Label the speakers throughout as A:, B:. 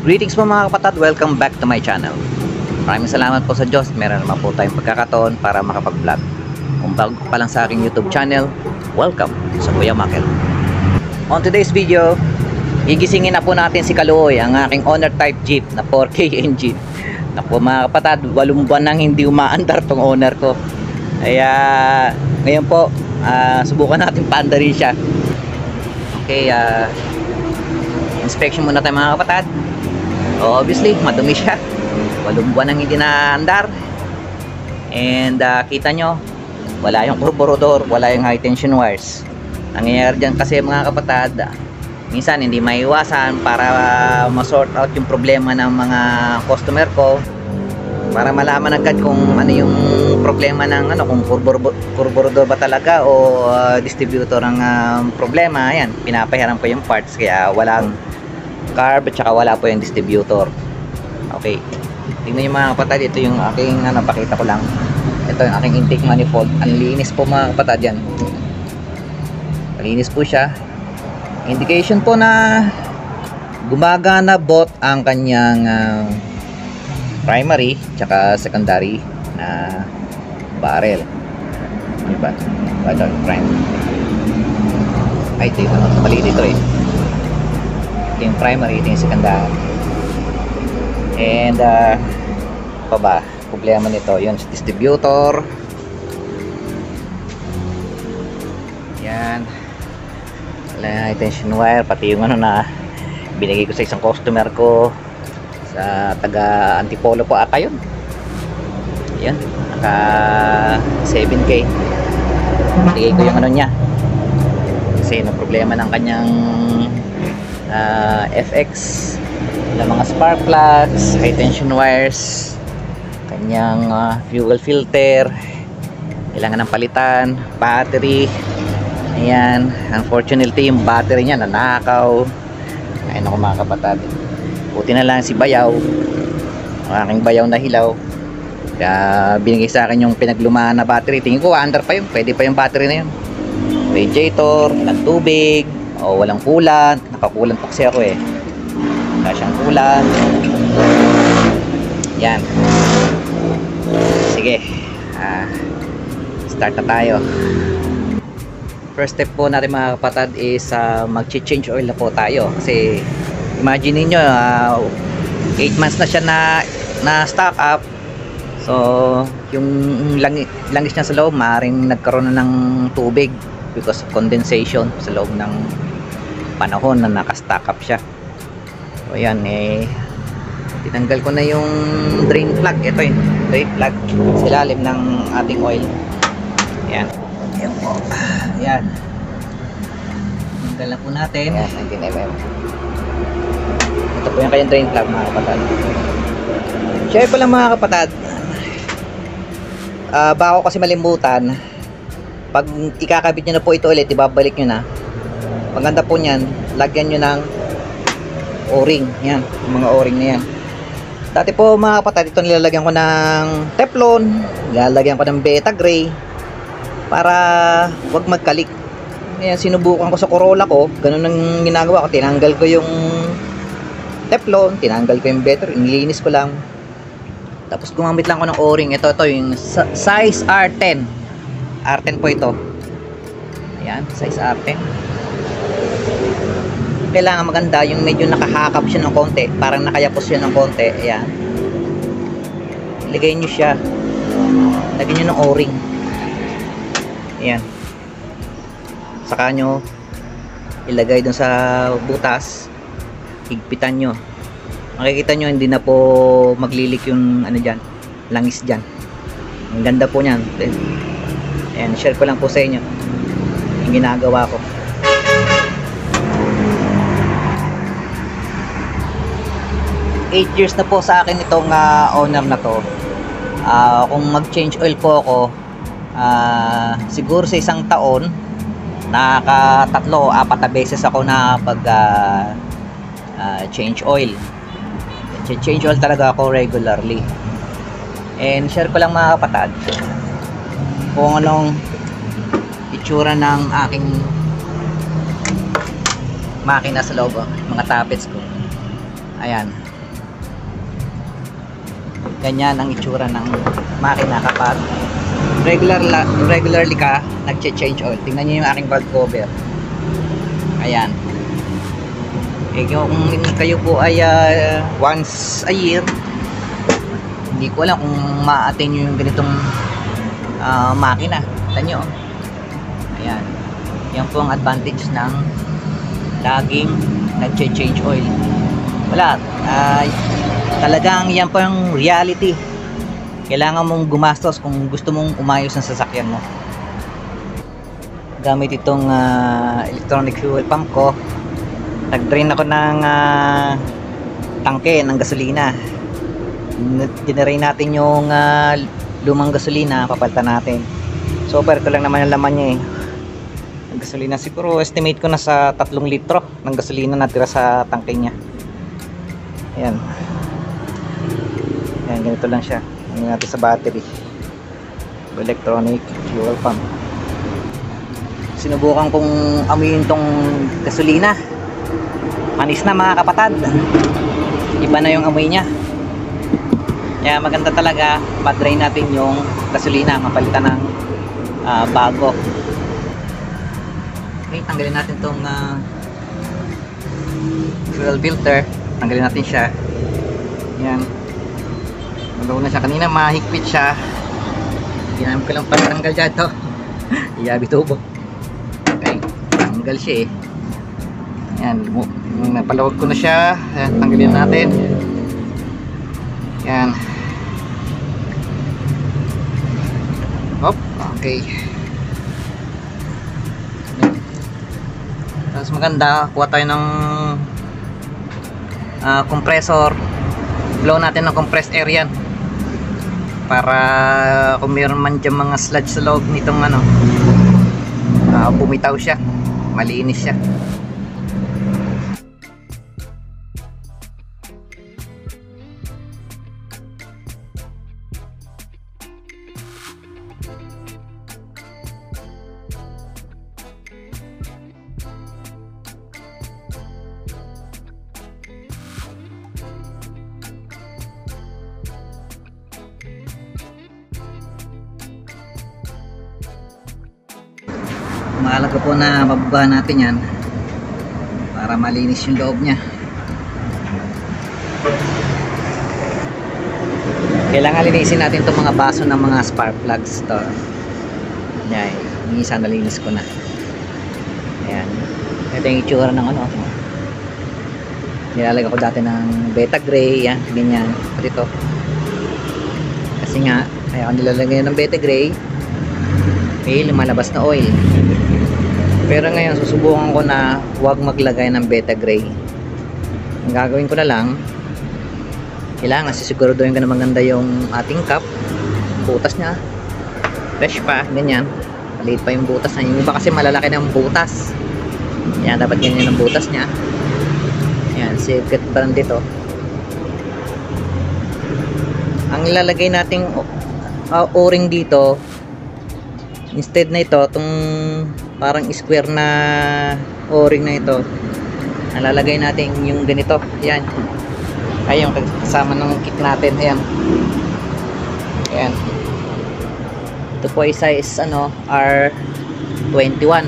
A: Greetings po mga kapatid, welcome back to my channel. Maraming salamat po sa Diyos, meron naman po tayong pagkakataon para makapag-vlog. Kung bago pa lang sa aking YouTube channel, welcome sa Kuya Makel. On today's video, gigisingin na po natin si Kaluoy, ang aking Honor Type Jeep na 4K engine. Naku mga kapatid, 8 buwan nang hindi umaandar tong Honor ko. Kaya ngayon po, subukan natin paandarin siya. Okay, inspection muna tayo mga kapatid. Obviously, madumi siya. 8 buwan nang hindi naandar. And kita nyo, wala yung carburetor, wala yung high tension wires. Nangyayari dyan kasi mga kapatid, minsan hindi maiwasan para ma-sort out yung problema ng mga customer ko, para malaman agad kung ano yung problema ng kung carburetor ba talaga o distributor ang problema. Ayan, pinapahiram ko yung parts, kaya walang carb at saka wala po yung distributor. Okay, tingnan nyo mga kapatid, ito yung aking pakita ko lang. Ito yung aking intake manifold. Ang linis po mga kapatid yan. Malinis po siya. Indication po na gumagana both ang kanyang primary tsaka secondary na barrel. Ano ba? Ito yung primary. Ay, ito yung mali dito eh. Ito yung primary, ito yung secondary. And pa ba? Problema nito, yun, distributor. Yan. Wala high tension wire, pati yung na binigay ko sa isang customer ko sa taga Antipolo po ata yun. Yan, naka 7K. Binigay ko yung niya kasi no problema ng kanyang FX ng mga spark plugs, high tension wires, kanyang fuel filter, kailangan ng palitan, battery. Ayan, unfortunately yung battery niya nanakaw. Ayun ako mga kapatid, buti na lang si Bayaw, ang aking Bayaw na hilaw, kaya binigay sa akin yung pinaglumaan na battery. Tingin ko under pa yun, pwede pa yung battery na yun. Radiator, walang tubig o walang coolant, nakakulant pa kasi ako eh, wala siyang coolant. Yan, sige, start na tayo. First step po natin mga kapatid is mag-change oil na po tayo, kasi imagine niyo 8 months na siya na stock up. So yung langis niya sa loob maaaring nagkaroon na ng tubig because of condensation sa loob ng panahon na naka-stock up siya. So ayan, tinanggal ko na yung drain plug. Ito yung drain plug sa ilalim ng ating oil. Ayan. Ayan po. Ayan. Tanggal na po natin. Ayan, 19mm. Ito po yung kanyang drain plug mga kapatid. Share ko lang mga kapatid. Bako kasi malimutan, pag ikakabit nyo na po ito ulit, ibabalik nyo na. Maganda po nyan, lagyan nyo ng o-ring. Yan, yung mga o-ring na yan. Dati po mga kapatid, ito nilalagyan ko ng Teflon, nilalagyan ko ng Beta Gray para wag magkalik. Ayan, sinubukan ko sa Corolla ko, ganun ang ginagawa ko. Tinanggal ko yung Teflon, tinanggal ko yung Beta Gray, nilinis ko lang. Tapos gumamit lang ko ng o-ring. Ito yung size R10. R10 po ito. Ayan, size R10. Kailangan maganda yung medyo nakahakap siya ng konti, parang nakayapos siya ng konti. Ayan, ilagay nyo siya, lagyan nyo ng o-ring. Ayan, saka nyo ilagay dun sa butas, higpitan nyo. Makikita nyo hindi na po maglilik yung dyan, langis dyan. Ang ganda po nyan. Ayan, share ko lang po sa inyo yung ginagawa ko. Eight years na po sa akin itong owner na to. Kung mag-change oil po ako, siguro sa isang taon nakaka 3 o 4 na beses ako na pag change oil. Change oil talaga ako regularly. And share ko lang mga kapatid kung anong itsura ng aking makina sa loob, mga tappets ko. Ayan, Ganyan ang itsura ng makina kapag regularly ka nagche-change oil. Tingnan nyo yung aking valve cover. Ayan. Eh, kung kayo po ay once a year, hindi ko alam kung ma-attain nyo yung ganitong makina. Tignan nyo. Ayan. Yan po ang advantage ng laging nagche-change oil. Wala. Talagang yan po yung reality. Kailangan mong gumastos kung gusto mong umayos ang sasakyan mo. Gamit itong electronic fuel pump ko, nag-drain ako ng tangke ng gasolina. Dinarain natin yung lumang gasolina, papalitan natin. So pero ito lang naman yung laman niya eh. Ang gasolina siguro estimate ko na sa 3 litro ng gasolina natira sa tangke niya. Ayan. Ayan, ganito lang siya. Tingnan natin sa battery. Electronic fuel pump. Sinubukan kong amuyin tong gasolina. Manis na mga kapatid. Iba na yung amoy niya. Kaya maganda talaga pa-drain natin yung gasolina, mapalitan ng bago. Okay, tanggalin natin tong fuel filter. Tanggalin natin siya. Yan. Magawa na siya. Kanina mahigpit siya. Ginamit ko lang patanggal dyan to. Iyabi tubo. Okay. Tanggal siya eh. Yan. Napalawag ko na siya. Yan. Tanggalin natin. Yan. Hop. Okay. Tapos maganda. Kuha tayo ng compressor. Blow natin ng compressed air yan. Para kung mayroon man dyan mga sludge sa loob nitong bumitaw siya, malinis siya. Mahalaga po na mababa natin yan para malinis yung loob niya. Kailangan linisin natin itong mga baso ng mga spark plugs to. Yan, isa nalinis ko na. Ayan. Ito yung itsura ng ano. Nilalagay ko dati ng beta gray. Yan, ganyan. Ito. Kasi nga, kaya ako nilalagay ng beta gray. May lumalabas na oil. Pero ngayon susubukan ko na huwag maglagay ng beta gray. Ang gagawin ko na lang, kailangan sisiguraduhin ko na maganda yung ating cup. Butas niya fresh pa, ganyan. Maliit pa yung butas na. Yung iba kasi malalaki ng butas. Yan, dapat ganyan ang butas niya. Yan, secret brand dito. Ang ilalagay nating o-ring dito, instead na ito, itong parang square na o-ring na ito, nalalagay natin yung ganito. Yan. Ay, yung kasama ng kit natin. Ayan. Ayan. Ito po ay size R21.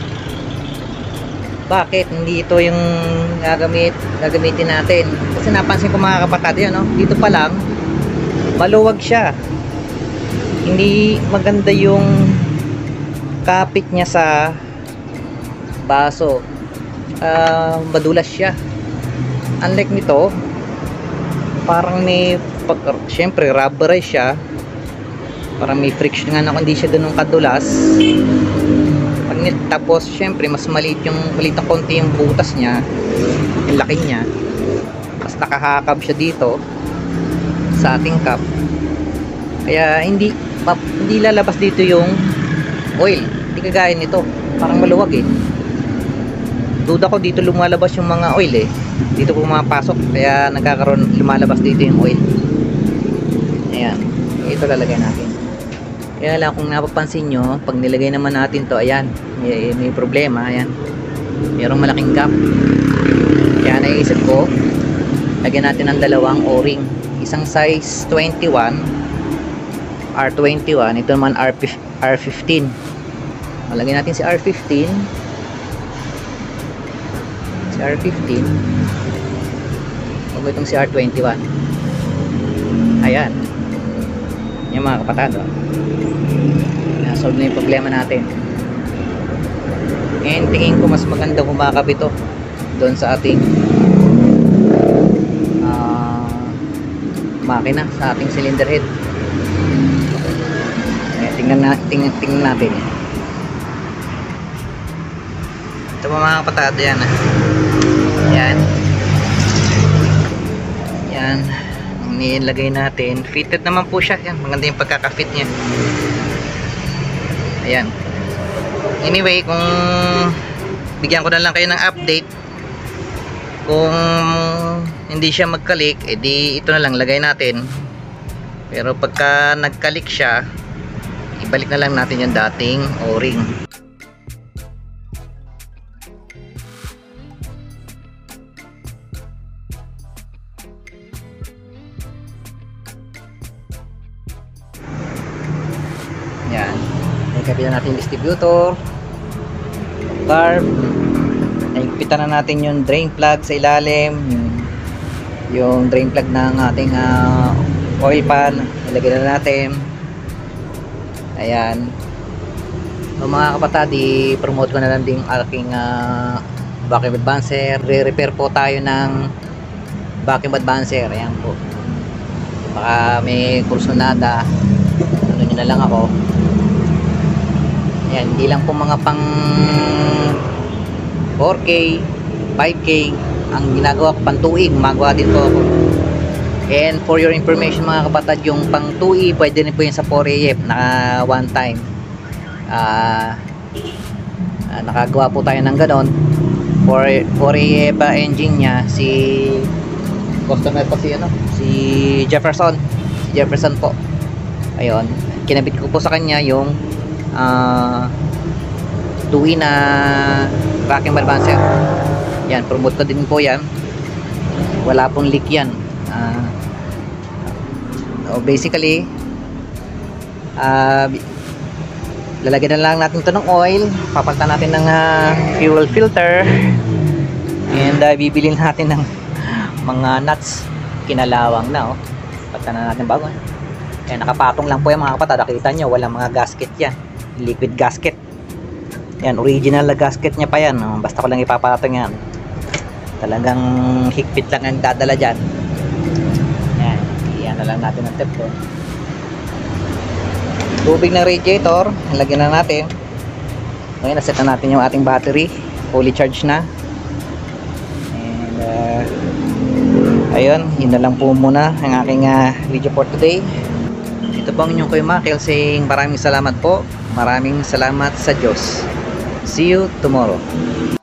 A: Bakit? Hindi ito yung gagamitin natin. Kasi napansin ko mga kapatid, yan, no? Dito pa lang, maluwag siya. Hindi maganda yung kapit niya sa baso. Madulas siya. Unlike nito, parang may syempre rubberize siya. Parang may friction nga na hindi siya ganun kadulas. Tapos syempre mas maliit na konti yung butas niya, yung laki niya. Mas nakahakab siya dito sa ating cup. Kaya hindi lalabas dito yung oil. Hindi kagaya nito. Parang maluwag eh. Duda ko dito lumalabas yung mga oil eh. Dito pumapasok. Kaya lumalabas dito yung oil. Ayan. Ito lalagay natin. Kaya lang kung napapansin nyo, pag nilagay naman natin to, ayan. May problema. Ayan. Mayroong malaking gap. Kaya naisip ko, lagyan natin ng dalawang o-ring. isang size 21, R21, ito naman R15. Malagyan natin si R15. Si R15. Huwag itong si R21. Ayan. Yung mga kapatid, nasolve na yung problema natin. And tingin ko mas maganda kumakabit ito doon sa ating makina, sa ating cylinder head. Tingnan natin. Ito mga kapatid, yan. Yan. Yan. Nilagay natin. Fitted naman po siya. Yan. Maganda yung pagkaka-fit niya. Ayan. Anyway, kung bigyan ko na lang kayo ng update, kung hindi siya magkalik, edi ito na lang lagay natin. Pero pagka nagkalik siya, ibalik na lang natin yung dating o-ring. Yan. Nagkapitan natin yung distributor, carb, nagpitan na natin yung drain plug sa ilalim, yung drain plug ng ating oil pan, ilagay na natin. Ayan. So, mga kapatid, i-promote ko na lang din aking vacuum advancer. Re-repair po tayo ng vacuum advancer. Ayan po. Baka may kursunada, ano nyo na lang ako. Ayan, hindi lang po mga pang 4K, 5K ang ginagawa ko, pang 2E gumagawa din po ako. And for your information mga kapatid, yung pang 2E pwede rin po yun sa 4AF na one time. Nakagawa po tayo ng ganon. 4AF engine nya, si customer po si Jefferson po. Ayun, kinabit ko po sa kanya yung 2E na vacuum advancer. Yan, promote ko din po yan. Wala pong leak yan. Basically, lalagyan na lang natin to ng oil, papalitan natin ng fuel filter, and bibilin natin ng mga nuts. Kinalawang na, palitan na natin bago. Kaya nakapatong lang po yung mga kapatid. Nakita nyo, walang mga gasket yan, liquid gasket yan, original na gasket nya pa yan. Basta ko lang ipapatong yan, talagang higpit lang ang dadala dyan. Yan na lang natin ang tip ko. Tubig ng radiator, lagyan na natin. Ngayon, naset na natin yung ating battery, fully charged na. And ayun, yun na lang po muna ang aking video for today. Ito po ang inyong Kuya Makel saying maraming salamat po. Maraming salamat sa Diyos. See you tomorrow.